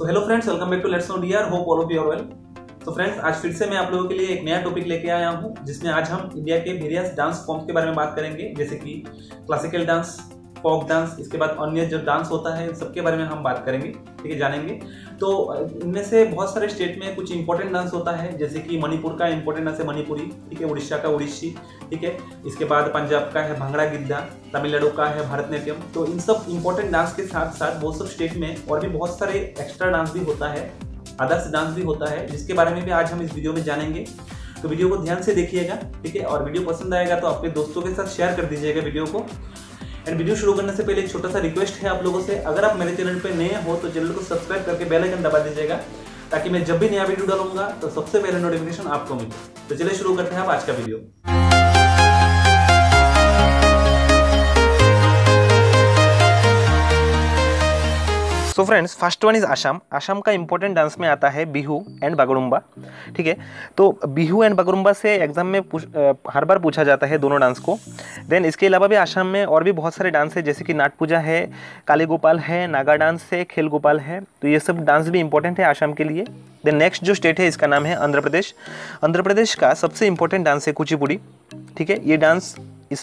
So hello friends, welcome back to let's know DR. Hope all of you are well. तो friends, आज फिर से मैं आप लोगों के लिए एक नया टॉपिक लेके आया हूँ, जिसमें आज हम इंडिया के वेरियस डांस फॉर्म्स के बारे में बात करेंगे, जैसे कि क्लासिकल डांस, फोक डांस, इसके बाद अन्य जो डांस होता है सबके बारे में हम बात करेंगे, ठीक है, जानेंगे। तो इनमें से बहुत सारे स्टेट में कुछ इंपॉर्टेंट डांस होता है, जैसे कि मणिपुर का इंपॉर्टेंट डांस है मणिपुरी, ठीक है, उड़ीसा का उड़ीसी, ठीक है, इसके बाद पंजाब का है भांगड़ा गिद्धा, तमिलनाडु का है भरतनाट्यम। तो इन सब इंपॉर्टेंट डांस के साथ साथ वो सब स्टेट में और भी बहुत सारे एक्स्ट्रा डांस भी होता है, अदर्स डांस भी होता है, जिसके बारे में भी आज हम इस वीडियो में जानेंगे। तो वीडियो को ध्यान से देखिएगा, ठीक है, और वीडियो पसंद आएगा तो अपने दोस्तों के साथ शेयर कर दीजिएगा वीडियो को। एंड वीडियो शुरू करने से पहले एक छोटा सा रिक्वेस्ट है आप लोगों से, अगर आप मेरे चैनल पे नए हो तो चैनल को सब्सक्राइब करके बेल आइकन दबा दीजिएगा, ताकि मैं जब भी नया वीडियो डालूंगा तो सबसे पहले नोटिफिकेशन आपको मिले। तो चलिए शुरू करते हैं आज का video. So friends, first one is Assam. Assam का इंपॉर्टेंट डांस में आता है बिहू एंड बागड़ुम्बा, ठीक है। तो बिहू एंड बागड़ुम्बा से एग्जाम में हर बार पूछा जाता है दोनों डांस को। देन इसके अलावा भी आसाम में और भी बहुत सारे डांस है, जैसे कि नाट पूजा है, काली गोपाल है, नागा डांस है, खेल गोपाल है। तो ये सब डांस भी इंपॉर्टेंट है आसाम के लिए। देन नेक्स्ट जो स्टेट है इसका नाम है आंध्र प्रदेश। आंध्र प्रदेश का सबसे इंपॉर्टेंट डांस है कुचिपुड़ी, ठीक है। ये डांस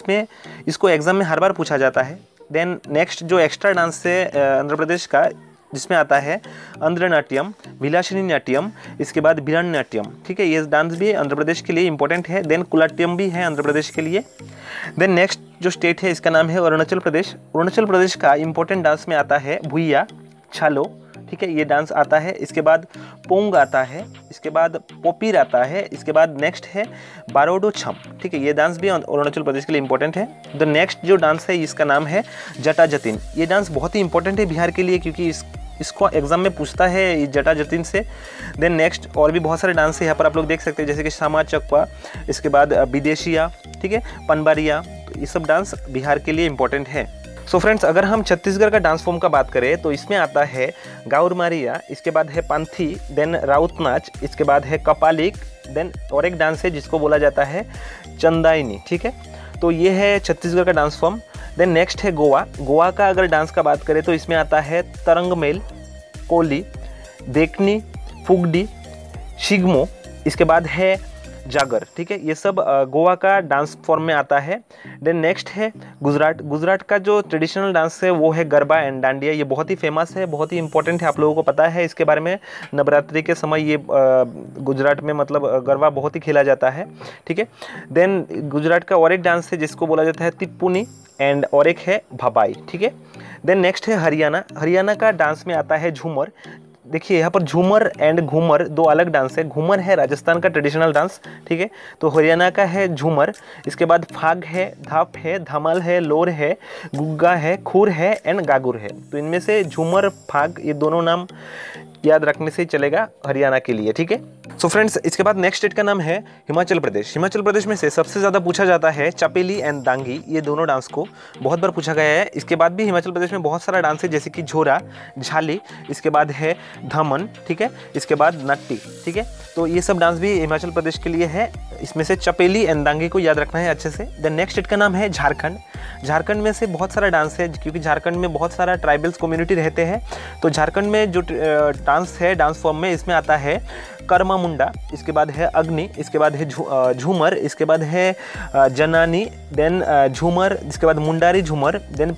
इसको एग्जाम में हर बार पूछा जाता है। देन नेक्स्ट जो एक्स्ट्रा डांस है आंध्र प्रदेश का, जिसमें आता है आंध्र नाट्यम, विलासिनी नाट्यम, इसके बाद भिरण नाट्यम, ठीक है। ये डांस भी आंध्र प्रदेश के लिए इंपॉर्टेंट है। देन कुलाट्यम भी है आंध्र प्रदेश के लिए। देन नेक्स्ट जो स्टेट है इसका नाम है अरुणाचल प्रदेश। अरुणाचल प्रदेश का इंपॉर्टेंट डांस में आता है भुइया, छालो, ठीक है, ये डांस आता है। इसके बाद पोंग आता है, इसके बाद पोपीर आता है, इसके बाद नेक्स्ट है बारोडो छम, ठीक है। ये डांस भी अरुणाचल प्रदेश के लिए इंपॉर्टेंट है। द नेक्स्ट जो डांस है इसका नाम है जटा जतिन। ये डांस बहुत ही इंपॉर्टेंट है बिहार के लिए, क्योंकि इसको एग्जाम में पूछता है जटा जतिन से। देन नेक्स्ट और भी बहुत सारे डांस है यहाँ पर आप लोग देख सकते हैं, जैसे कि सामा चकवा, इसके बाद विदेशिया, ठीक है, पनबारिया। तो ये सब डांस बिहार के लिए इंपॉर्टेंट है। सो फ्रेंड्स, अगर हम छत्तीसगढ़ का डांस फॉर्म का बात करें तो इसमें आता है गाउर मारिया, इसके बाद है पांथी, देन राउत नाच, इसके बाद है कपालिक, देन और एक डांस है जिसको बोला जाता है चंदाइनी, ठीक है। तो ये है छत्तीसगढ़ का डांस फॉर्म। देन नेक्स्ट है गोवा। गोवा का अगर डांस का बात करें तो इसमें आता है तरंगमेल, कोली, देखनी, फुगडी, शिगमो, इसके बाद है जागर, ठीक है। ये सब गोवा का डांस फॉर्म में आता है। देन नेक्स्ट है गुजरात। गुजरात का जो ट्रेडिशनल डांस है वो है गरबा एंड डांडिया। ये बहुत ही फेमस है, बहुत ही इंपॉर्टेंट है, आप लोगों को पता है इसके बारे में। नवरात्रि के समय ये गुजरात में मतलब गरबा बहुत ही खेला जाता है, ठीक है। देन गुजरात का और एक डांस है जिसको बोला जाता है तिप्पुनी, एंड और एक है भबाई, ठीक है। देन नेक्स्ट है हरियाणा। हरियाणा का डांस में आता है झूमर। देखिए यहाँ पर झूमर एंड घूमर दो अलग डांस है। घूमर है राजस्थान का ट्रेडिशनल डांस, ठीक है। तो हरियाणा का है झूमर, इसके बाद फाग है, धाप है, धमाल है, लोर है, गुग्गा है, खुर है एंड गागुर है। तो इनमें से झूमर, फाग, ये दोनों नाम याद रखने से चलेगा हरियाणा के लिए, ठीक है। सो फ्रेंड्स, इसके बाद नेक्स्ट स्टेट का नाम है हिमाचल प्रदेश। हिमाचल प्रदेश में से सबसे ज़्यादा पूछा जाता है चपेली एंड दांगी। ये दोनों डांस को बहुत बार पूछा गया है। इसके बाद भी हिमाचल प्रदेश में बहुत सारा डांस है, जैसे कि झोरा, झाली, इसके बाद है धमन, ठीक है, इसके बाद नट्टी, ठीक है। तो ये सब डांस भी हिमाचल प्रदेश के लिए है। इसमें से चपेली एंड दांगी को याद रखना है अच्छे से। द नेक्स्ट स्टेट का नाम है झारखंड। झारखंड में से बहुत सारा डांस है, क्योंकि झारखंड में बहुत सारा ट्राइबल्स कम्युनिटी रहते हैं। तो झारखंड में जो डांस है डांस फॉर्म में, इसमें आता है कर्मा मुंडा, इसके बाद है अग्नि, इसके बाद है झूमर, इसके बाद है जनानी, देन झूमर, इसके बाद मुंडारी झूमर, देन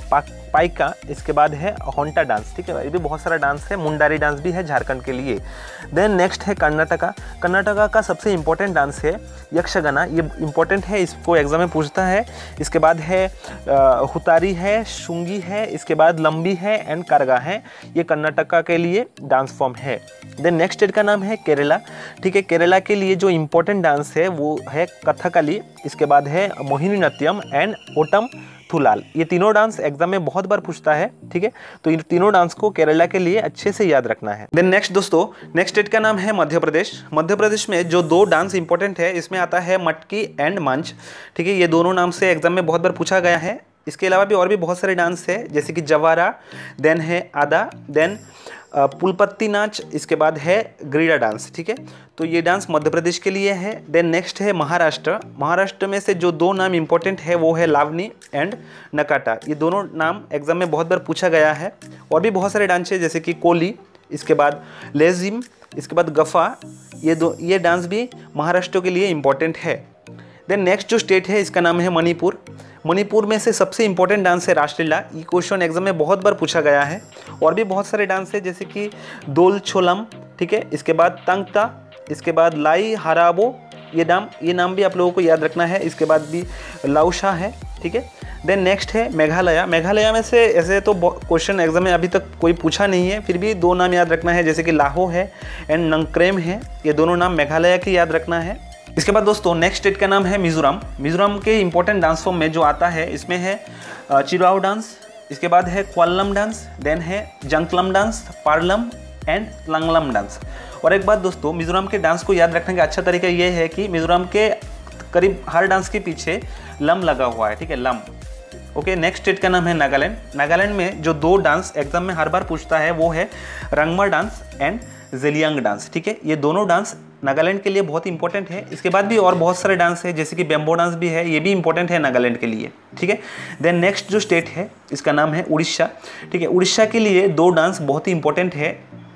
पाइका, इसके बाद है होंटा डांस, ठीक है। ये भी बहुत सारा डांस है। मुंडारी डांस भी है झारखंड के लिए। देन नेक्स्ट है कर्नाटका। कर्नाटका का सबसे इंपॉर्टेंट डांस है यक्षगाना। ये इंपॉर्टेंट है, इसको एग्जाम में पूछता है। इसके बाद है हुतारी है, शुंगी है, इसके बाद लंबी है एंड करगा है। ये कर्नाटका के लिए डांस फॉर्म है। देन नेक्स्ट स्टेट का नाम है केरला, ठीक है। केरला के लिए जो इंपॉर्टेंट डांस है वो है कथकली, इसके बाद है मोहिनीअट्टम एंड ओटम थुलाल। ये तीनों डांस एग्जाम में बहुत बार पूछता है, ठीक है। तो इन तीनों डांस को केरला के लिए अच्छे से याद रखना है। देन नेक्स्ट दोस्तों, नेक्स्ट स्टेट का नाम है मध्य प्रदेश। मध्य प्रदेश में जो दो डांस इंपॉर्टेंट है, इसमें आता है मटकी एंड मंच, ठीक है। ये दोनों नाम से एग्जाम में बहुत बार पूछा गया है। इसके अलावा भी और भी बहुत सारे डांस है, जैसे कि जवारा, देन है आदा, देन पुलपत्ती नाच, इसके बाद है ग्रीडा डांस, ठीक है। तो ये डांस मध्य प्रदेश के लिए है। देन नेक्स्ट है महाराष्ट्र। महाराष्ट्र में से जो दो नाम इंपॉर्टेंट है वो है लावनी एंड नकाटा। ये दोनों नाम एग्जाम में बहुत बार पूछा गया है। और भी बहुत सारे डांस है, जैसे कि कोली, इसके बाद लेजिम, इसके बाद गफा, ये डांस भी महाराष्ट्र के लिए इम्पॉर्टेंट है। देन नेक्स्ट जो स्टेट है इसका नाम है मणिपुर। मणिपुर में से सबसे इंपॉर्टेंट डांस है रासलीला। ये क्वेश्चन एग्जाम में बहुत बार पूछा गया है। और भी बहुत सारे डांस है जैसे कि दोल छोलम, ठीक है, इसके बाद तंगता, इसके बाद लाई हराबो, ये नाम भी आप लोगों को याद रखना है। इसके बाद भी लाउशा है, ठीक है। देन नेक्स्ट है मेघालय। मेघालय में से ऐसे तो क्वेश्चन एग्जाम में अभी तक कोई पूछा नहीं है, फिर भी 2 नाम याद रखना है जैसे कि लाहो है एंड नंक्रेम है। ये दोनों नाम मेघालय के याद रखना है। इसके बाद दोस्तों नेक्स्ट स्टेट का नाम है मिजोरम। मिजोरम के इंपॉर्टेंट डांस फॉर्म में जो आता है इसमें है चिराओ डांस, इसके बाद है क्वालम डांस, देन है जंकलम डांस, पारलम एंड लंगलम डांस। और एक बात दोस्तों, मिजोरम के डांस को याद रखने का अच्छा तरीका ये है कि मिजोरम के करीब हर डांस के पीछे लम लगा हुआ है, ठीक है, लम। ओके, नेक्स्ट स्टेट का नाम है नागालैंड। नागालैंड में जो 2 डांस एग्जाम में हर बार पूछता है वो है रंगमा डांस एंड जेलियांग डांस, ठीक है। ये दोनों डांस नागालैंड के लिए बहुत इंपॉर्टेंट है। इसके बाद भी और बहुत सारे डांस है जैसे कि बेम्बो डांस भी है, ये भी इंपॉर्टेंट है नागालैंड के लिए, ठीक है। देन नेक्स्ट जो स्टेट है इसका नाम है उड़ीसा, ठीक है। उड़ीसा के लिए 2 डांस बहुत ही इंपॉर्टेंट है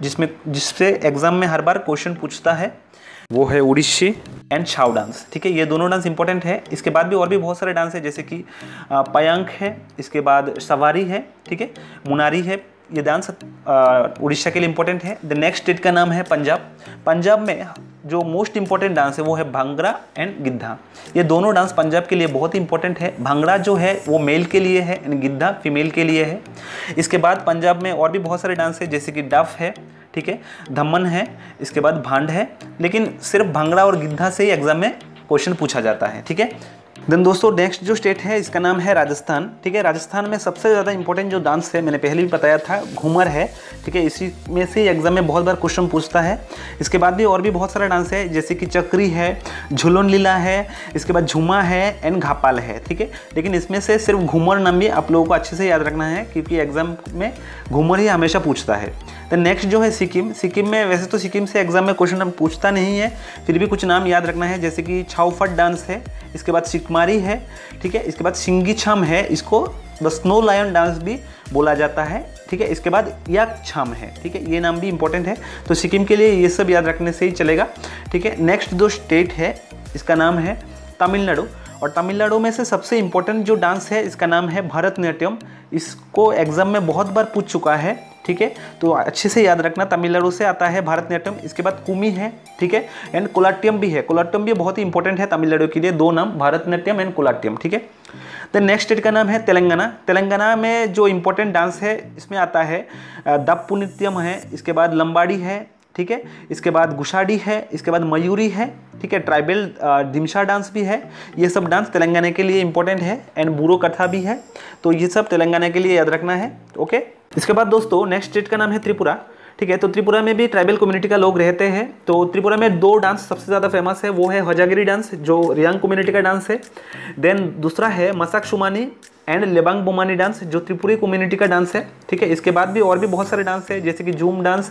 जिससे एग्जाम में हर बार क्वेश्चन पूछता है, वो है उड़ीसी एंड छाव डांस, ठीक है। ये दोनों डांस इंपॉर्टेंट है। इसके बाद भी और भी बहुत सारे डांस है जैसे कि पयांक है, इसके बाद सवारी है, ठीक है, मुनारी है। ये डांस उड़ीसा के लिए इंपॉर्टेंट है। द नेक्स्ट स्टेट का नाम है पंजाब। पंजाब में जो मोस्ट इंपॉर्टेंट डांस है वो है भांगड़ा एंड गिद्धा। ये दोनों डांस पंजाब के लिए बहुत ही इंपॉर्टेंट है। भांगड़ा जो है वो मेल के लिए है एंड गिद्धा फीमेल के लिए है। इसके बाद पंजाब में और भी बहुत सारे डांस है जैसे कि डफ है, ठीक है, धम्मन है, इसके बाद भांड है। लेकिन सिर्फ भांगड़ा और गिद्धा से ही एग्जाम में क्वेश्चन पूछा जाता है, ठीक है। देन दोस्तों नेक्स्ट जो स्टेट है इसका नाम है राजस्थान, ठीक है। राजस्थान में सबसे ज़्यादा इंपॉर्टेंट जो डांस है मैंने पहले भी बताया था, घूमर है, ठीक है। इसी में से एग्जाम में बहुत बार क्वेश्चन पूछता है। इसके बाद भी और भी बहुत सारा डांस है जैसे कि चक्री है, झुलन लीला है, इसके बाद झुमा है एंड घापाल है, ठीक है। लेकिन इसमें से सिर्फ घूमर नाम भी आप लोगों को अच्छे से याद रखना है क्योंकि एग्जाम में घूमर ही हमेशा पूछता है। तो नेक्स्ट जो है सिक्किम। सिक्किम में वैसे तो सिक्किम से एग्जाम में क्वेश्चन पूछता नहीं है, फिर भी कुछ नाम याद रखना है जैसे कि छाऊफट डांस है, इसके बाद सिकमारी है, ठीक है। इसके बाद सिंगी-छाम है, इसको द स्नो लायन डांस भी बोला जाता है, ठीक है। इसके बाद याक-छाम है, ठीक है। ये नाम भी इंपॉर्टेंट है, तो सिक्किम के लिए ये सब याद रखने से ही चलेगा, ठीक है। नेक्स्ट जो स्टेट है इसका नाम है तमिलनाडु। और तमिलनाडु में से सबसे इम्पोर्टेंट जो डांस है इसका नाम है भरतनाट्यम। इसको एग्जाम में बहुत बार पूछ चुका है, ठीक है, तो अच्छे से याद रखना। तमिलनाडु से आता है भरतनाट्यम। इसके बाद कुमी है, ठीक है, एंड कोलाट्यम भी है। कोलाट्यम भी बहुत ही इंपॉर्टेंट है तमिलनाडु के लिए, 2 नाम भरतनाट्यम एंड कोलाट्यम, ठीक है। देन नेक्स्ट स्टेट का नाम है तेलंगाना। तेलंगाना में जो इंपॉर्टेंट डांस है इसमें आता है दप्पु नृत्यम है, इसके बाद लंबाड़ी है, ठीक है, इसके बाद गुशाडी है, इसके बाद मयूरी है, ठीक है, ट्राइबल दिमशा डांस भी है। ये सब डांस तेलंगाना के लिए इंपॉर्टेंट है एंड बूरो कथा भी है, तो ये सब तेलंगाना के लिए याद रखना है, ओके। इसके बाद दोस्तों नेक्स्ट स्टेट का नाम है त्रिपुरा, ठीक है। तो त्रिपुरा में भी ट्राइबल कम्युनिटी का लोग रहते हैं। तो त्रिपुरा में 2 डांस सबसे ज़्यादा फेमस है, वो है हजागिरी डांस जो रियांग कम्युनिटी का डांस है। देन दूसरा है मसाक शुमानी एंड लेबांग बोमानी डांस जो त्रिपुरी कम्युनिटी का डांस है, ठीक है। इसके बाद भी और भी बहुत सारे डांस है जैसे कि झूम डांस,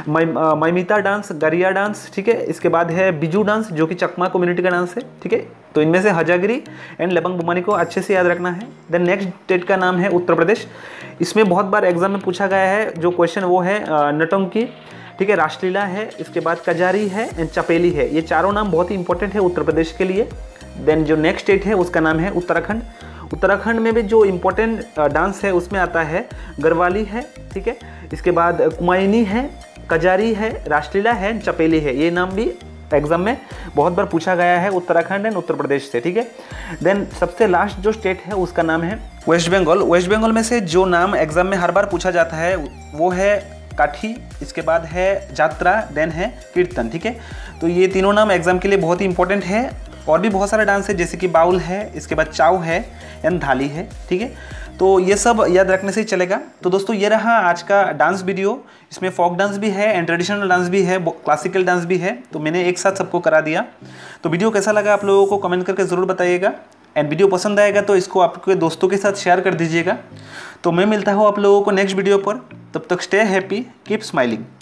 मैमिता डांस, गरिया डांस, ठीक है। इसके बाद है बिजू डांस जो कि चकमा कम्युनिटी का डांस है, ठीक है। तो इनमें से हजागिरी एंड लेबांग बोमानी को अच्छे से याद रखना है। देन नेक्स्ट स्टेट का नाम है उत्तर प्रदेश। इसमें बहुत बार एग्जाम में पूछा गया है जो क्वेश्चन वो है नौटंकी, ठीक है, रासलीला है, इसके बाद कजारी है एंड चपेली है। ये चारों नाम बहुत ही इंपॉर्टेंट है उत्तर प्रदेश के लिए। देन जो नेक्स्ट स्टेट है उसका नाम है उत्तराखंड। उत्तराखंड में भी जो इम्पोर्टेंट डांस है उसमें आता है गरवाली है, ठीक है, इसके बाद कुमायूनी है, कजारी है, रासलीला है, चपेली है। ये नाम भी एग्जाम में बहुत बार पूछा गया है उत्तराखंड एंड उत्तर प्रदेश से, ठीक है। देन सबसे लास्ट जो स्टेट है उसका नाम है वेस्ट बंगाल। वेस्ट बंगाल में से जो नाम एग्जाम में हर बार पूछा जाता है वो है काठी, इसके बाद है जात्रा, देन है कीर्तन, ठीक है। तो ये तीनों नाम एग्जाम के लिए बहुत ही इंपॉर्टेंट है। और भी बहुत सारे डांस है जैसे कि बाउल है, इसके बाद चाव है एंड थाली है, ठीक है। तो ये सब याद रखने से ही चलेगा। तो दोस्तों ये रहा आज का डांस वीडियो। इसमें फोक डांस भी है एंड ट्रेडिशनल डांस भी है, क्लासिकल डांस भी है, तो मैंने एक साथ सबको करा दिया। तो वीडियो कैसा लगा आप लोगों को कमेंट करके ज़रूर बताइएगा एंड वीडियो पसंद आएगा तो इसको आपके दोस्तों के साथ शेयर कर दीजिएगा। तो मैं मिलता हूँ आप लोगों को नेक्स्ट वीडियो पर, तब तक स्टे हैप्पी, कीप स्माइलिंग।